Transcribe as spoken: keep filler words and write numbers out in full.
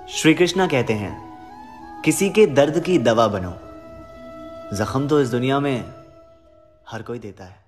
श्री कृष्णा कहते हैं, किसी के दर्द की दवा बनो। जख्म तो इस दुनिया में हर कोई देता है।